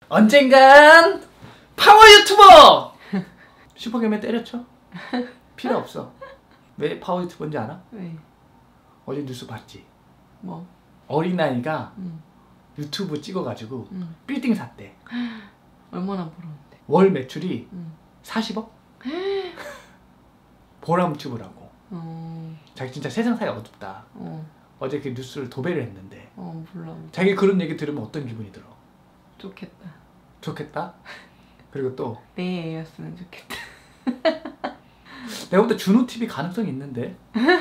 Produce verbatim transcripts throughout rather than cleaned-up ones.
언젠간 파워 유튜버! 슈퍼개맨 때려쳐? 필요 없어. 왜 파워 유튜버인지 알아? 왜? 어제 뉴스 봤지? 뭐? 어린아이가 응. 유튜브 찍어가지고 응. 빌딩 샀대. 얼마나 벌었는데? 월 매출이 응. 사십억? 보람튜브라고. 어... 자기 진짜 세상 사이 어둡다. 어. 어제 그 뉴스를 도배를 했는데 어 몰라. 자기 그런 얘기 들으면 어떤 기분이 들어? 좋겠다. 좋겠다? 그리고 또 내 애였으면 좋겠다. 내가 볼 때 준호티비 가능성이 있는데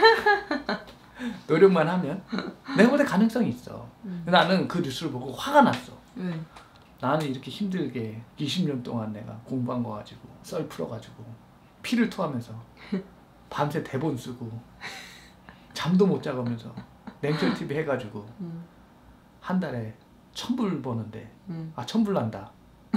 노력만 하면 내가 볼 때 가능성이 있어. 음. 나는 그 뉴스를 보고 화가 났어. 왜? 나는 이렇게 힘들게 이십 년 동안 내가 공부한 거 가지고 썰 풀어가지고 피를 토하면서 밤새 대본 쓰고 잠도 못 자가면서 냉철티비 해가지고 음. 한 달에 천불 버는데 음. 아 천불 난다.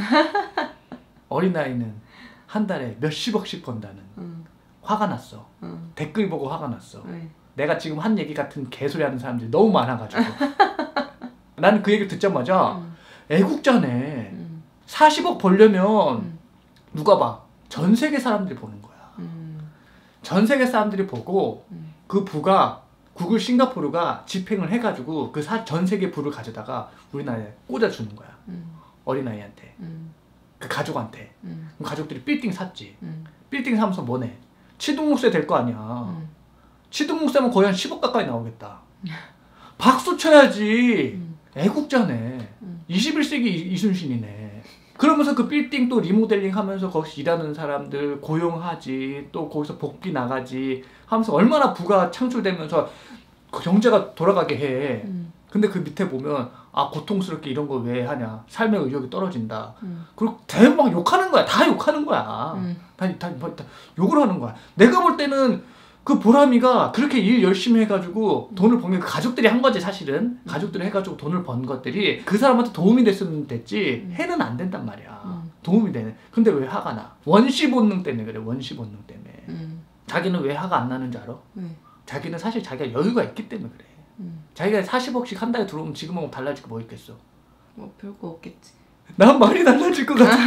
어린아이는 한 달에 몇십억씩 번다는. 음. 화가 났어. 음. 댓글 보고 화가 났어. 왜? 내가 지금 한 얘기 같은 개소리 하는 사람들이 너무 많아가지고 나는 그 얘기를 듣자마자 음. 애국자네. 음. 사십억 벌려면 음. 누가 봐? 전 세계 사람들이 보는 거야. 음. 전 세계 사람들이 보고 음. 그 부가 구글 싱가포르가 집행을 해가지고 그 전 세계 부를 가져다가 우리나라에 꽂아주는 거야. 음. 어린아이한테. 음. 그 가족한테. 음. 그럼 가족들이 빌딩 샀지. 음. 빌딩 사면서 뭐네? 취등록세 될 거 아니야. 음. 취등록세면 거의 한 십억 가까이 나오겠다. 박수 쳐야지. 음. 애국자네. 음. 이십일 세기 이순신이네. 그러면서 그 빌딩 또 리모델링 하면서 거기서 일하는 사람들 고용하지, 또 거기서 복비 나가지 하면서 얼마나 부가 창출되면서 경제가 돌아가게 해. 음. 근데 그 밑에 보면 아 고통스럽게 이런 걸 왜 하냐, 삶의 의욕이 떨어진다. 음. 그리고 대박 욕하는 거야. 다 욕하는 거야. 음. 다, 다, 다, 다 욕을 하는 거야. 내가 볼 때는 그 보람이가 그렇게 일 열심히 해가지고 돈을 번 게 가족들이 한 거지 사실은. 가족들이 해가지고 돈을 번 것들이 그 사람한테 도움이 됐으면 됐지 음. 해는 안 된단 말이야. 음. 도움이 되네. 근데 왜 화가 나? 원시 본능 때문에 그래. 원시 본능 때문에. 음. 자기는 왜 화가 안 나는지 알아? 왜? 자기는 사실 자기가 여유가 있기 때문에 그래. 음. 자기가 사십억씩 한 달에 들어오면 지금하고 달라질 거 뭐 있겠어? 뭐 별거 없겠지. 난 많이 달라질 것 같아.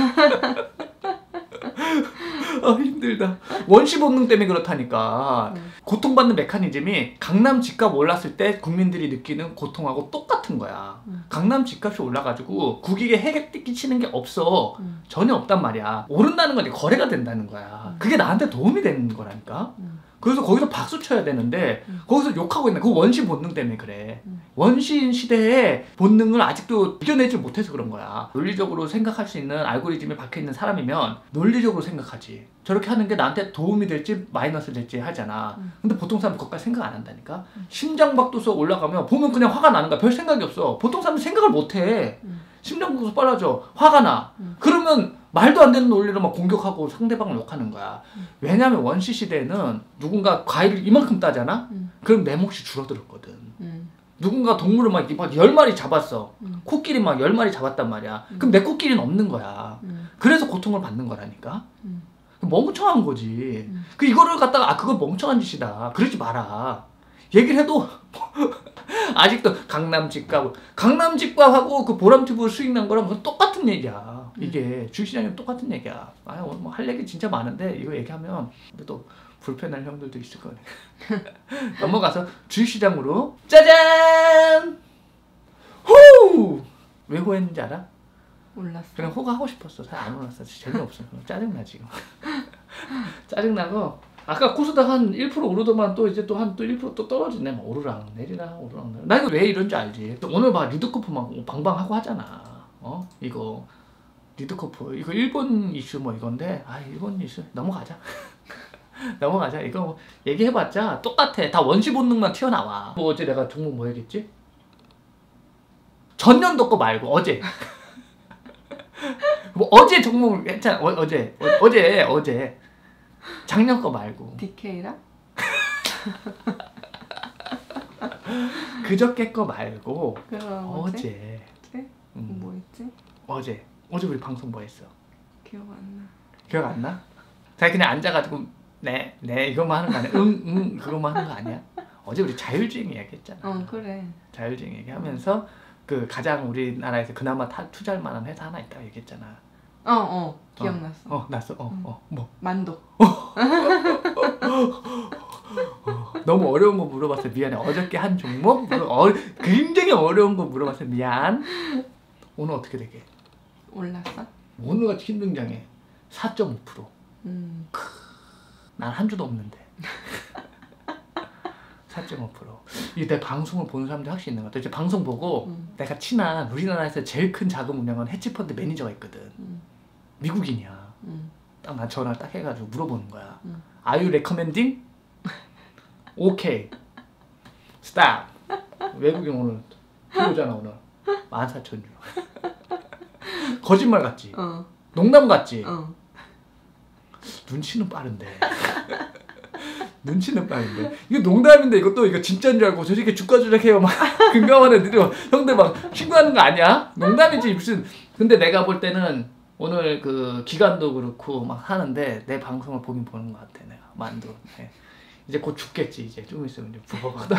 아 힘들다. 원시 본능 때문에 그렇다니까. 음. 고통받는 메커니즘이 강남 집값 올랐을 때 국민들이 느끼는 고통하고 똑같은 거야. 음. 강남 집값이 올라가지고 국익에 해가 끼치는 게 없어. 음. 전혀 없단 말이야. 오른다는 건 이제 거래가 된다는 거야. 음. 그게 나한테 도움이 되는 거라니까. 음. 그래서 거기서 박수 쳐야 되는데 음. 거기서 욕하고 있네. 그 원시 본능 때문에 그래. 음. 원시인 시대의 본능을 아직도 이겨내지 못해서 그런 거야. 논리적으로 생각할 수 있는 알고리즘에 박혀있는 사람이면 논리적으로 생각하지. 저렇게 하는 게 나한테 도움이 될지 마이너스 될지 하잖아. 음. 근데 보통 사람은 그것까지 생각 안 한다니까. 음. 심장박도수 올라가면 보면 그냥 화가 나는 거야. 별 생각이 없어. 보통 사람은 생각을 못해. 음. 심장박도수 빨라져. 화가 나. 음. 그러면 말도 안 되는 논리로 막 공격하고 상대방을 욕하는 거야. 음. 왜냐하면 원시 시대에는 누군가 과일을 이만큼 따잖아? 음. 그럼 내 몫이 줄어들었거든. 음. 누군가 동물을 막 열 마리 잡았어. 음. 코끼리 막 열 마리 잡았단 말이야. 음. 그럼 내 코끼리는 없는 거야. 음. 그래서 고통을 받는 거라니까. 음. 멍청한 거지. 음. 그 이거를 갖다가 아 그거 멍청한 짓이다. 그러지 마라. 얘기를 해도 아직도 강남 집값 강남 집값하고 그 보람튜브 수익 난 거랑 그건 똑같은 얘기야. 이게 주식시장이랑 똑같은 얘기야. 아 오늘 뭐 할 얘기 진짜 많은데 이거 얘기하면 또 불편할 형들도 있을 거네. 넘어가서 주식시장으로 짜잔! 호! 왜 호했는지 알아? 몰랐어. 그냥 호가 하고 싶었어. 잘 안 올랐어. 재미없어. 짜증나 지금. 짜증나고 아까 코스닥 한 일 퍼센트 오르더만 또 이제 또 한 또 일 퍼센트 또 떨어지네. 막 오르락 내리락 오르락 내리락. 나 이거 왜 이런지 알지? 오늘 봐 리드코프 막 방방하고 하잖아. 어? 이거 리드코프 이거 일본 이슈 뭐 이건데 아 일본 이슈 넘어가자. 넘어가자. 이거 뭐 얘기해봤자 똑같아. 다 원시 본능만 튀어나와. 뭐 어제 내가 종목 뭐 얘기했지? 전년도 거 말고 어제. 뭐 어제 종목을 했잖아. 어, 어제 어, 어제 어제 작년 거 말고. 디케이라? 그저께 거 말고. 그럼 어제. 어제? 음. 뭐 했지? 어제. 어제 우리 방송 뭐 했어? 기억 안 나. 기억 안 나? 자 그냥 앉아가지고 네, 네 이것만 하는 거 아니야? 응, 응 그것만 하는 거 아니야? 어제 우리 자율주행 이야기했잖아. 어 그래. 자율주행 얘기하면서 그 가장 우리나라에서 그나마 타, 투자할 만한 회사 하나 있다고 얘기했잖아. 어, 어, 기억났어. 어, 어 났어. 어, 응. 어, 뭐. 만도. 너무 어려운 거 물어봐서 미안해. 어저께 한 종목 물어, 어, 굉장히 어려운 거 물어봐서 미안. 오늘 어떻게 되게? 올랐어? 오늘같이 힘든 장에 사 점 오 퍼센트. 음. 난 한 주도 없는데. 사 점 오 퍼센트. 이게 내 방송을 보는 사람들 확실히 있는 것 같아. 이제 방송 보고 음. 내가 친한 우리나라에서 제일 큰 자금 운영한 헤지펀드 매니저가 있거든. 음. 미국인이야. 음. 딱 난 전화를 딱 해가지고 물어보는 거야. 음. Are you recommending? 오케이. Stop. 외국인 오늘 들어오잖아 오늘. 만 사천 주. 거짓말 같지? 어. 농담 같지? 어. 눈치는 빠른데. 눈치는 빠른데. 이거 농담인데 이것도 이거 진짜인 줄 알고 저렇게 주가 조작해요. 막 금감원 애들이 형들 막 신고하는 거 아니야? 농담이지 무슨. 근데 내가 볼 때는 오늘 그 기간도 그렇고 막 하는데 내 방송을 보긴 보는 것 같아 내가. 만두. 네. 이제 곧 죽겠지 이제 좀 있으면 이제 부어가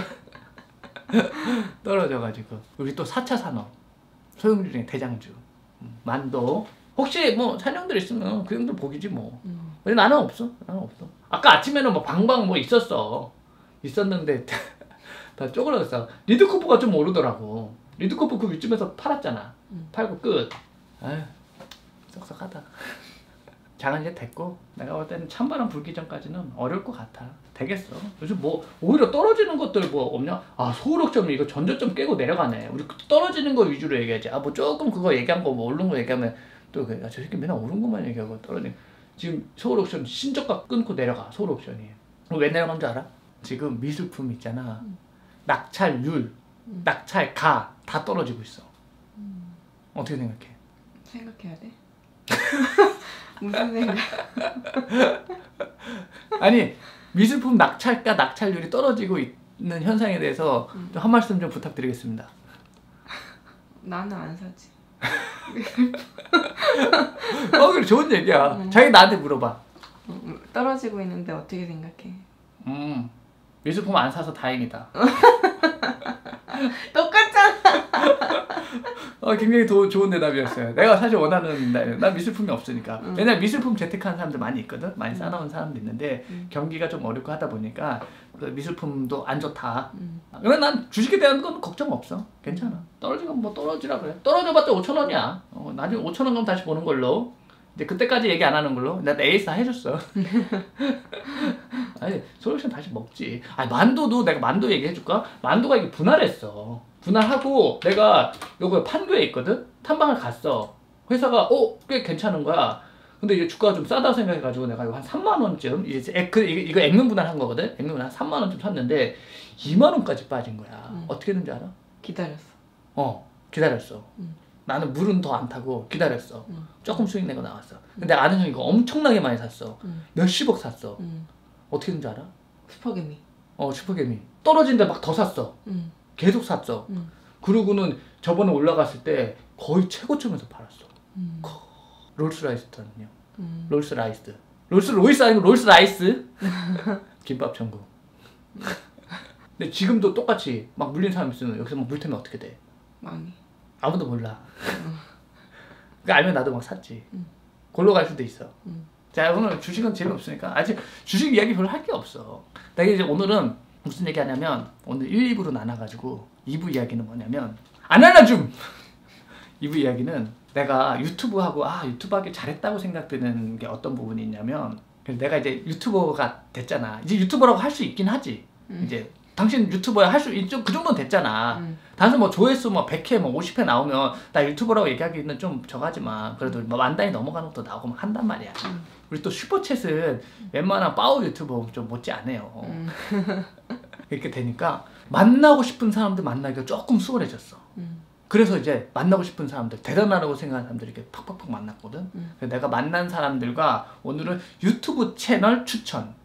떨어져가지고. 우리 또 사 차 산업 소형주 중에 대장주 만도. 혹시 뭐 찬영들 있으면 그 형들 보기지 뭐. 음. 근데 나는 없어. 나는 없어. 아까 아침에는 뭐 방방 뭐 있었어. 있었는데 다 쪼그라졌어. 리드코프가 좀 오르더라고. 리드코프 그 위쯤에서 팔았잖아. 음. 팔고 끝. 아휴 썩썩하다. 장은 이제 됐고 내가 볼 때는 찬바람 불기 전까지는 어려울 것 같아. 되겠어. 요즘 뭐 오히려 떨어지는 것들 뭐 없냐? 아 서울옥점 이거 전저점 깨고 내려가네. 우리 떨어지는 거 위주로 얘기하지. 아 뭐 조금 그거 얘기한 거 뭐 오른 거 얘기하면 또 그래. 아, 저 새끼 맨날 오른 것만 얘기하고 떨어지는. 지금 서울옥션 신저가 끊고 내려가. 서울옥션이 왜 내려간 줄 알아? 지금 미술품 있잖아. 음. 낙찰률, 음. 낙찰가 다 떨어지고 있어. 음. 어떻게 생각해? 생각해야 돼? 무슨 생각? 아니 미술품 낙찰가, 낙찰률이 떨어지고 있는 현상에 대해서 음. 좀 한 말씀 좀 부탁드리겠습니다. 나는 안 사지. 어 그래 좋은 얘기야. 음. 자기 나한테 물어봐. 음, 떨어지고 있는데 어떻게 생각해? 음 미술품 안 사서 다행이다. 똑같잖아. 어 굉장히 도, 좋은 대답이었어요. 내가 사실 원하는 날, 난 미술품이 없으니까. 음. 왜냐면 미술품 재택하는 사람들 많이 있거든. 많이 음. 쌓아놓은 사람도 있는데 음. 경기가 좀 어렵고 하다 보니까 그 미술품도 안 좋다. 음. 그래 난 주식에 대한 건 걱정 없어. 괜찮아. 떨어지면 뭐 떨어지라 그래. 떨어져봤자 오천 원이야. 어, 나중에 오천 원 가면 다시 보는 걸로. 이제 그때까지 얘기 안 하는 걸로. 나 에이스 다 해줬어. 아니 솔루션 다시 먹지. 아니 만두도 내가 만두 얘기해줄까? 만두가 이게 분할했어. 분할하고 내가 요거 판교에 있거든? 탐방을 갔어. 회사가 어? 꽤 괜찮은 거야. 근데 이제 주가가 좀 싸다고 생각해가지고 내가 이거 한 삼만 원쯤 이제 액, 그, 이거, 이거 액면 분할한 거거든? 액면 분할 한 삼만 원쯤 샀는데 이만 원까지 빠진 거야. 음. 어떻게 했는지 알아? 기다렸어. 어 기다렸어. 음. 나는 물은 더 안 타고 기다렸어. 음. 조금 수익 내고 나왔어. 근데 아는 형이 이거 엄청나게 많이 샀어. 음. 몇십억 샀어. 음. 어떻게 했는지 알아? 슈퍼개미. 어 슈퍼개미 떨어진데 막 더 샀어. 음. 계속 샀어. 음. 그러고는 저번에 올라갔을 때 거의 최고점에서 팔았어. 음. 롤스라이스거든요. 음. 롤스라이스. 롤스로이스 아니고 롤스라이스. 김밥 천국. 근데 지금도 똑같이 막 물린 사람 있으면 여기서 막 물테면 어떻게 돼? 많이. 아무도 몰라. 음. 그러니까 알면 나도 막 샀지. 음. 골로 갈 수도 있어. 음. 자 오늘 주식은 재미없으니까 아직 주식 이야기 별로 할 게 없어. 내가 이제 오늘은 무슨 얘기 하냐면 오늘 일, 이 부로 나눠가지고 이 부 이야기는 뭐냐면 아나나줌! 이 부 이야기는 내가 유튜브 하고 아 유튜브 하기 잘했다고 생각되는 게 어떤 부분이 있냐면 내가 이제 유튜버가 됐잖아. 이제 유튜버라고 할 수 있긴 하지. 음. 이제 당신 유튜버야 할 수 그 정도는 됐잖아. 음. 단순 뭐 조회수 뭐 백 회 뭐 오십 회 나오면 나 유튜버라고 얘기하기는 좀 저하지만 그래도 뭐 만 단위 넘어가는 것도 나오고 막 한단 말이야. 음. 우리 또 슈퍼챗은 웬만한 파워 유튜버 좀 못지 않아요. 음. 이렇게 되니까 만나고 싶은 사람들 만나기가 조금 수월해졌어. 음. 그래서 이제 만나고 싶은 사람들, 대단하다고 생각하는 사람들 이렇게 팍팍팍 만났거든. 음. 그래서 내가 만난 사람들과 오늘은 유튜브 채널 추천,